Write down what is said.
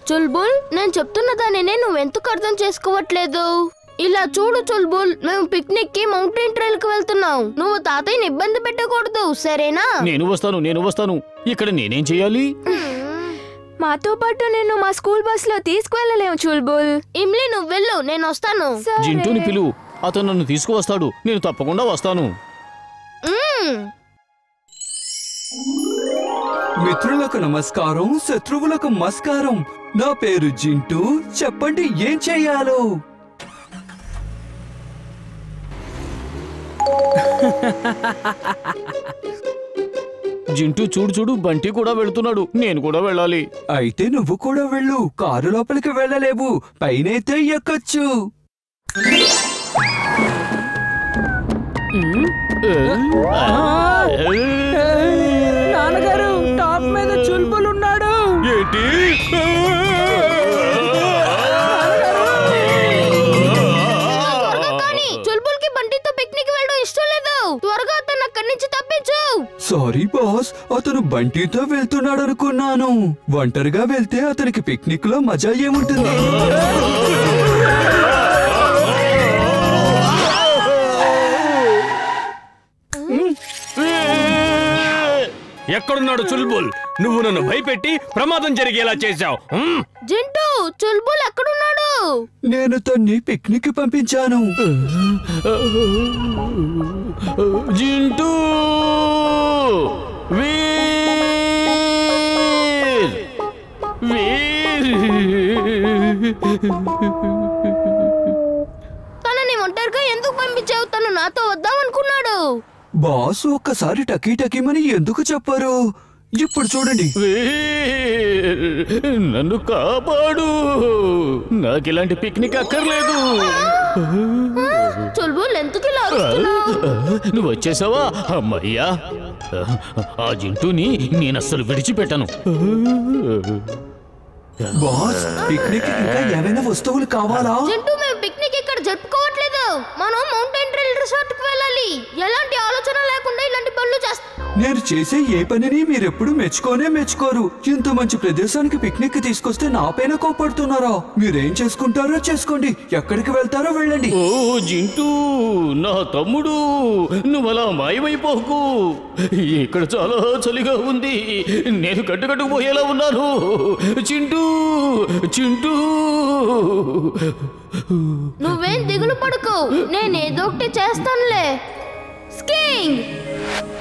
చుల్బుల్, నేను చెప్తున్న దానినే నువ్వెందుకు అర్థం చేసుకోవట్లేదు? ఇలా చూడు చుల్బుల్, మేము పిక్నిక్ కి మౌంటైన్ ట్రైల్ కి వెళ్తున్నాం. నువ్వు తాతయ్యని ఇబ్బంది పెట్టకూడదు, సరేనా? నేను వస్తాను. ఇక్కడ నేనేం చేయాలి? మాతో పాటు నేను మా స్కూల్ బస్ లో తీసుకువెళ్ళలేము చుల్బుల్. ఇమ్లీ నువ్వు వెళ్ళు, నేను వస్తాను. జింటూని పిలువు, అతను నన్ను తీసుకువస్తాడు. నేను తప్పకుండా వస్తాను. మిత్రులకు నమస్కారం, శత్రువులకు నమస్కారం. నా పేరు జింటూ. చెప్పండి ఏం చెయ్యాలో? జింటూ చూడు, బంటి కూడా వెళ్తున్నాడు. నేను కూడా వెళ్ళాలి. అయితే నువ్వు కూడా వెళ్ళు. కారు లోపలికి వెళ్ళలేవు, పైనైతే ఎక్కొచ్చు. నాన్నగారు, టాప్ మీద చుల్బుల్ ఉన్నాడు. ఏంటి? చుల్బుల్ కి బంటితో పిక్నిక్ వెళ్ళడం ఇష్టం లేదు. త్వరగా అతను అక్కడి నుంచి తప్పించు. సారీ బాస్, అతను బంటితో వెళ్తున్నాడు అనుకున్నాను. ఒంటరిగా వెళ్తే అతనికి పిక్నిక్ లో మజా ఏముంటుంది? ఎక్కడున్నాడు చుల్బుల్? నువ్వు నన్ను భయపెట్టి ప్రమాదం జరిగేలా చేశావు. జింటూ, చుల్బుల్ ఎక్కడున్నాడు? నేను తన్ని పిక్నిక్ కి పంపించాను. జింటూ, తనని ఒంటరిగా ఎందుకు పంపించావు? తను నాతో వద్దామనుకున్నాడు. బాస్ ఒక్కసారి టకీ టకీమని ఎందుకు చెప్పారు? ఇప్పుడు చూడండి. నన్ను కాపాడు, నాకిలాంటి పిక్నిక్ అక్కర్లేదు. చుల్బుల్ ఎందుకు ఇలా అరుస్తున్నావ్? నువ్వు వచ్చేసావా? అమ్మయ్యా, ఆ జింటూని నేనస్సలు విడిచిపెట్టను. బాస్, పిక్నిక్ ఇంకా ఏమైనా వస్తువులు కావాలా? జింటూ, మేము పిక్నిక్ ఇక్కడ జరుపుకోవట్లేదు. మనం మౌంటైన్ ట్రైల్ రిసార్ట్ కి వెళ్ళాలి. ఎలాంటి ఆలోచన లేకుండా ఇలాంటి పనులు చేస్తా. నేను చేసే ఏ పనిని మీరెప్పుడు మెచ్చుకోరు. ఇంత మంచి ప్రదేశానికి పిక్నిక్ తీసుకొస్తే నా పైన కోపడుతున్నారా? మీరేం చేసుకుంటారో చేసుకోండి, ఎక్కడికి వెళ్తారో వెళ్ళండి. ఓ జింటూ, నా తమ్ముడు, నువ్వలా మాయమైపోకు. ఇక్కడ చాలా చలిగా ఉంది. నేను కట్టుకట్టుకుపోయేలా ఉన్నాను. చింటూ, నువ్వేం దిగులు పడుకో, నేనేదో ఒకటి చేస్తానులే. స్కీయింగ్.